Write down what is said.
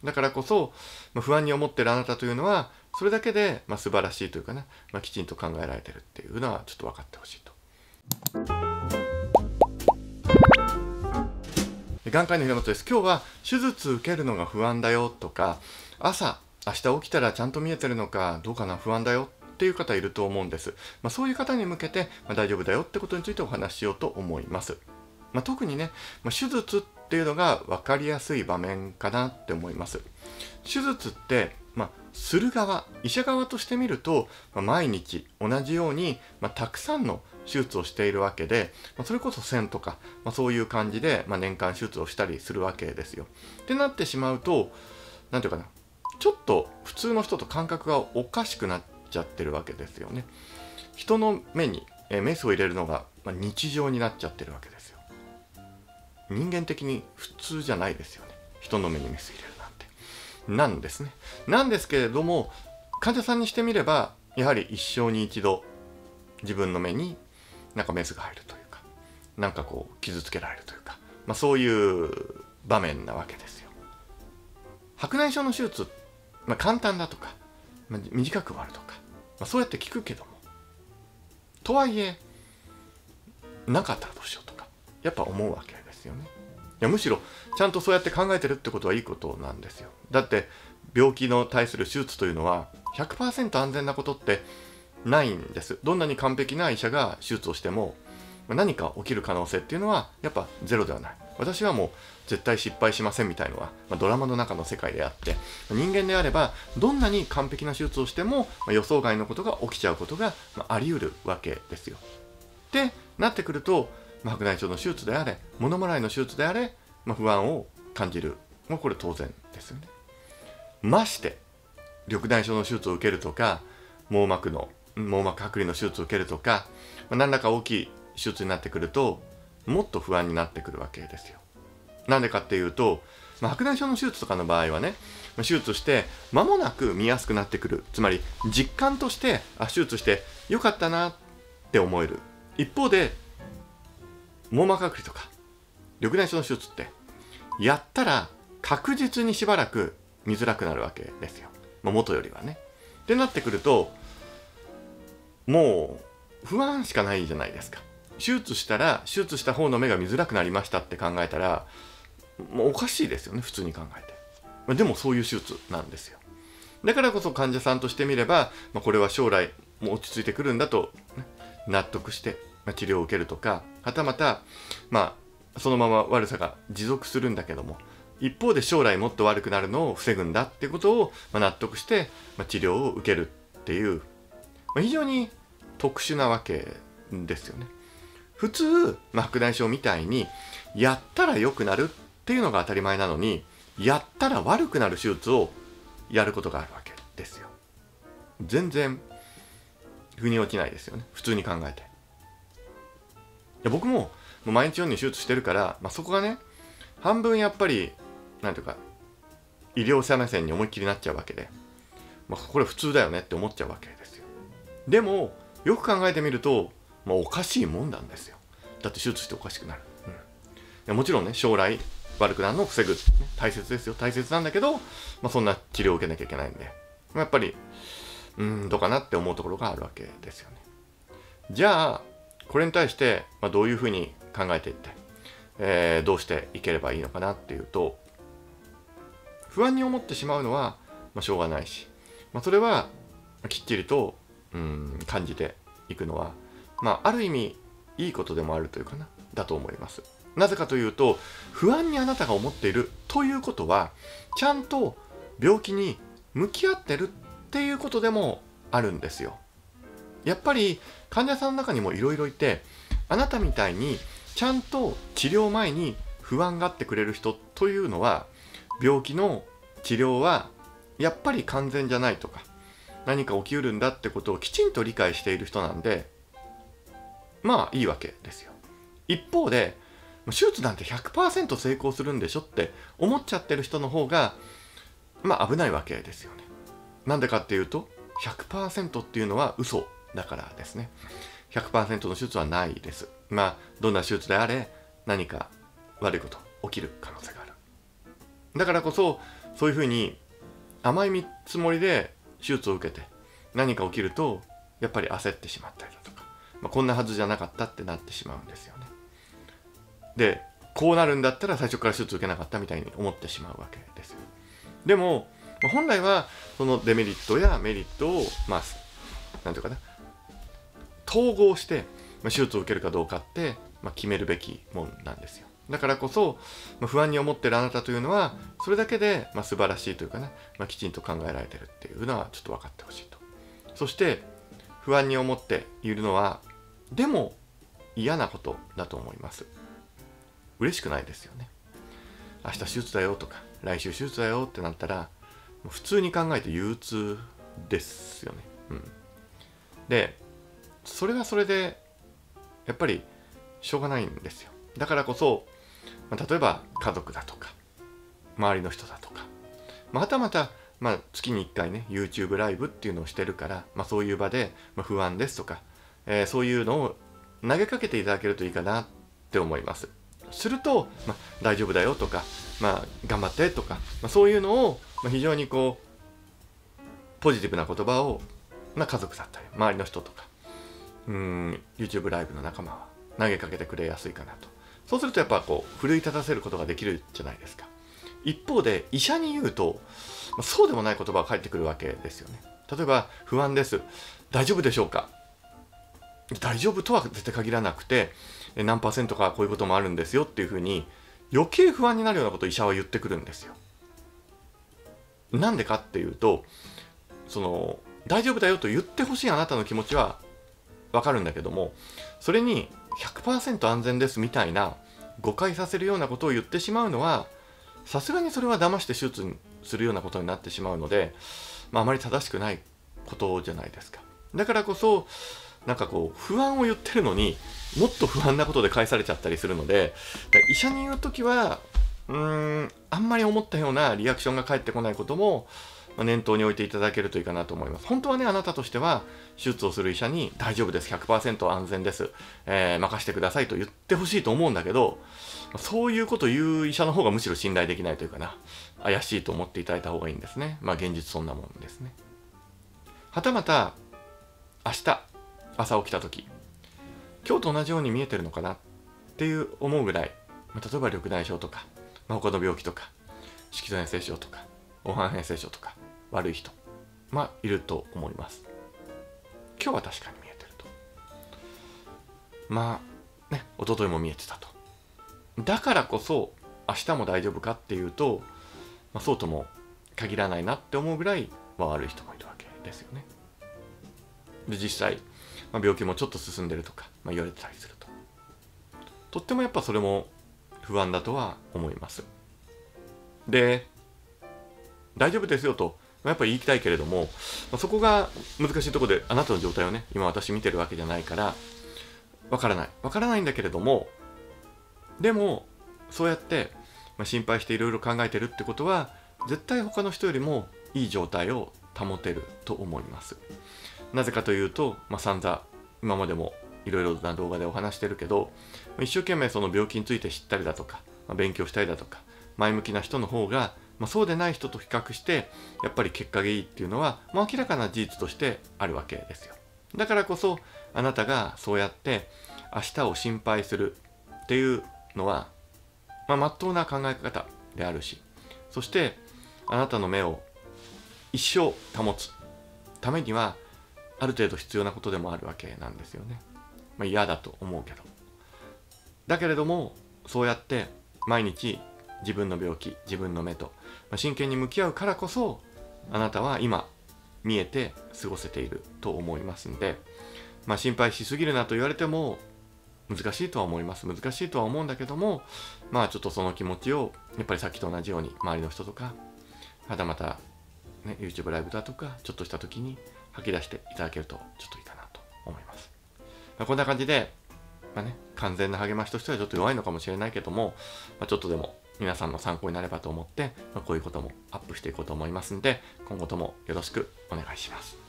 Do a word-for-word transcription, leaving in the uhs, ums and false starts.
だからこそ、まあ、不安に思ってるあなたというのはそれだけで、まあ、素晴らしいというかな、まあ、きちんと考えられてるっていうのはちょっと分かってほしいと。眼科医の平本です。今日は手術受けるのが不安だよとか、朝明日起きたらちゃんと見えてるのかどうかな不安だよっていう方いると思うんです。まあ、そういう方に向けて、まあ、大丈夫だよってことについてお話ししようと思います。まあ、特にね、まあ、手術っていうのが分かりやすい場面かなって思います。手術って、まあ、する側、医者側としてみると、まあ、毎日同じように、まあ、たくさんの手術をしているわけで、まあ、それこそせんとか、まあ、そういう感じで、まあ、年間手術をしたりするわけですよ。ってなってしまうと、なんていうかな、ちょっと普通の人と感覚がおかしくなっちゃってるわけですよね。人の目に、えー、メスを入れるのが、まあ、日常になっちゃってるわけですよ。人間的に普通じゃないですよね。人の目にメス入れるなんて。なんですね。なんですけれども、患者さんにしてみれば、やはり一生に一度、自分の目になんかメスが入るというか、なんかこう傷つけられるというか、まあ、そういう場面なわけですよ。白内障の手術、まあ、簡単だとか、まあ、短く終わるとか、まあ、そうやって聞くけども、とはいえなかったらどうしようとかやっぱ思うわけですよね。いやむしろちゃんとそうやって考えてるってことはいいことなんですよ。だって病気の対する手術というのは ひゃくパーセント 安全なことってないんです。どんなに完璧な医者が手術をしても何か起きる可能性っていうのはやっぱゼロではない。私はもう絶対失敗しませんみたいのは、まあ、ドラマの中の世界であって、人間であればどんなに完璧な手術をしても、まあ、予想外のことが起きちゃうことが、まあ、あり得るわけですよ。でなってくると、まあ、白内障の手術であれ物もらいの手術であれ、まあ、不安を感じる、まあ、これ当然ですよね。まして緑内障の手術を受けるとか網膜の網膜剥離の手術を受けるとか、まあ、何らか大きい手術になってくるともっと不安になってくるわけですよ。なんでかっていうと、まあ、白内障の手術とかの場合はね、手術して間もなく見やすくなってくる。つまり実感としてあ手術してよかったなって思える。一方で網膜剥離とか緑内障の手術ってやったら確実にしばらく見づらくなるわけですよ、まあ、元よりはね。ってなってくるともう不安しかないじゃないですか。手術したら手術した方の目が見づらくなりましたって考えたらもうおかしいですよね、普通に考えて。でもそういう手術なんですよ。だからこそ患者さんとしてみれば、まあ、これは将来もう落ち着いてくるんだと、ね、納得して、まあ、治療を受けるとか、はたまた、まあ、そのまま悪さが持続するんだけども一方で将来もっと悪くなるのを防ぐんだってことを、まあ、納得して、まあ、治療を受けるっていう、まあ、非常に特殊なわけですよね。普通、まあ、白内障みたいにやったら良くなるっていうのが当たり前なのに、やったら悪くなる手術をやることがあるわけですよ。全然腑に落ちないですよね、普通に考えて。いや僕ももう毎日のように手術してるから、まあ、そこがね半分やっぱりなんていうか医療者目線に思いっきりなっちゃうわけで、まあ、これ普通だよねって思っちゃうわけですよ。でもよく考えてみると、まあ、おかしいもんなんですよ。だって手術しておかしくなる、うん、いやもちろんね将来悪くなるのを防ぐ、ね、大切ですよ、大切なんだけど、まあ、そんな治療を受けなきゃいけないんで、まあ、やっぱりうーんどうかなって思うところがあるわけですよね。じゃあこれに対して、まあ、どういうふうに考えていって、えー、どうしていければいいのかなっていうと、不安に思ってしまうのは、まあ、しょうがないし、まあ、それはきっちりとうん感じていくのは、まあ、ある意味いいことでもあるというかなだと思います。なぜかというと、不安にあなたが思っているということはちゃんと病気に向き合ってるっていうことでもあるんですよ。やっぱり患者さんの中にもいろいろいて、あなたみたいにちゃんと治療前に不安がってくれる人というのは、病気の治療はやっぱり完全じゃないとか、何か起きうるんだってことをきちんと理解している人なんで、まあいいわけですよ。一方で手術なんて ひゃくパーセント 成功するんでしょって思っちゃってる人の方がまあ危ないわけですよね。なんでかっていうと ひゃくパーセント っていうのは嘘だからですね。ひゃくパーセント の手術はないです。まあどんな手術であれ何か悪いこと起きる可能性がある。だからこそそういうふうに甘い見積もりで手術を受けて何か起きるとやっぱり焦ってしまったりだとか、まあ、こんなはずじゃなかったってなってしまうんですよね。でこうなるんだったら最初から手術受けなかったみたいに思ってしまうわけですよ。でも本来はそのデメリットやメリットをまあなんていうかな統合して、まあ、手術を受けるかどうかって、まあ、決めるべきもんなんですよ。だからこそ、まあ、不安に思っているあなたというのはそれだけで、まあ、素晴らしいというかね、まあ、きちんと考えられているっていうのはちょっと分かってほしいと。そして不安に思っているのはでも嫌なことだと思います。嬉しくないですよね。明日手術だよとか来週手術だよってなったら普通に考えて憂鬱ですよね。うん、でそれはそれでやっぱりしょうがないんですよ。だからこそ、まあ、例えば家族だとか周りの人だとか、またまた、まあ、月にいっかいね YouTube ライブっていうのをしてるから、まあ、そういう場で、まあ、不安ですとか、えー、そういうのを投げかけていただけるといいかなって思います。すると、まあ、大丈夫だよとか、まあ、頑張ってとか、まあ、そういうのを、まあ、非常にこうポジティブな言葉を、まあ、家族だったり周りの人とかうーん YouTube ライブの仲間は投げかけてくれやすいかなと。そうするとやっぱこう奮い立たせることができるじゃないですか。一方で医者に言うと、まあ、そうでもない言葉が返ってくるわけですよね。例えば不安です、大丈夫でしょうか。大丈夫とは絶対限らなくて何パーセントかこういうこともあるんですよっていうふうに余計不安になるようなことを医者は言ってくるんですよ。なんでかっていうとその大丈夫だよと言ってほしいあなたの気持ちはわかるんだけども、それに ひゃくパーセント 安全ですみたいな誤解させるようなことを言ってしまうのはさすがにそれは騙して手術にするようなことになってしまうので、まあ、あまり正しくないことじゃないですか。だからこそなんかこう不安を言ってるのにもっと不安なことで返されちゃったりするので、医者に言うときはうーんあんまり思ったようなリアクションが返ってこないことも念頭に置いていただけるといいかなと思います。本当はね、あなたとしては手術をする医者に大丈夫です、ひゃくパーセント 安全です、えー、任せてくださいと言ってほしいと思うんだけど、そういうことを言う医者の方がむしろ信頼できないというかな、怪しいと思っていただいた方がいいんですね。まあ現実そんなもんですね。はたまた明日朝起きた時今日と同じように見えてるのかなっていう思うぐらい、まあ、例えば緑内障とか、まあ、他の病気とか色素変性症とか黄斑変性症とか悪い人まあいると思います。今日は確かに見えてると、まあね一昨日も見えてたと。だからこそ明日も大丈夫かっていうと、まあ、そうとも限らないなって思うぐらい、まあ、悪い人もいるわけですよね。で実際、まあ、病気もちょっと進んでるとか、まあ、言われてたりするととってもやっぱそれも不安だとは思います。で大丈夫ですよとやっぱり言いたいけれども、まあ、そこが難しいところであなたの状態をね今私見てるわけじゃないからわからないわからないんだけれども、でもそうやって、まあ、心配していろいろ考えてるってことは絶対他の人よりもいい状態を保てると思います。なぜかというと、まあ、散々今までもいろいろな動画でお話してるけど、一生懸命その病気について知ったりだとか、まあ、勉強したりだとか前向きな人の方が、まあ、そうでない人と比較してやっぱり結果がいいっていうのは、まあ、明らかな事実としてあるわけですよ。だからこそあなたがそうやって明日を心配するっていうのは、まあ、真っ当な考え方であるし、そしてあなたの目を一生保つためにはある程度必要なことでもあるわけなんですよね。まあ、嫌だと思うけど、だけれどもそうやって毎日自分の病気自分の目と真剣に向き合うからこそあなたは今見えて過ごせていると思いますんで、まあ、心配しすぎるなと言われても難しいとは思います難しいとは思うんだけども、まあちょっとその気持ちをやっぱりさっきと同じように周りの人とかはたまた、ね、YouTube ライブだとかちょっとした時に吐き出していただけるとちょっといいかなと思います。まあ、こんな感じで、まあね、完全な励ましとしてはちょっと弱いのかもしれないけども、まあ、ちょっとでも皆さんの参考になればと思って、まあ、こういうこともアップしていこうと思いますんで、今後ともよろしくお願いします。